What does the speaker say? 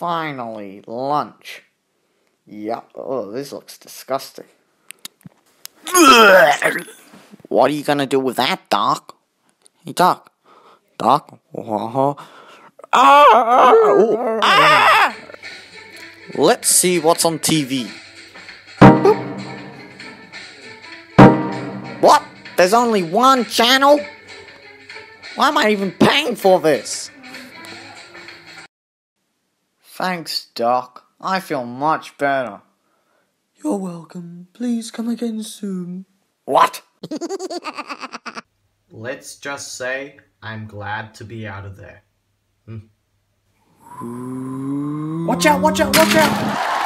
Finally, lunch. Yup. Oh, this looks disgusting. What are you gonna do with that, Doc? Hey, Doc. Doc? Let's see what's on TV. What? There's only one channel? Why am I even paying for this? Thanks, Doc. I feel much better. You're welcome. Please come again soon. What? Let's just say I'm glad to be out of there. Watch out, watch out, watch out!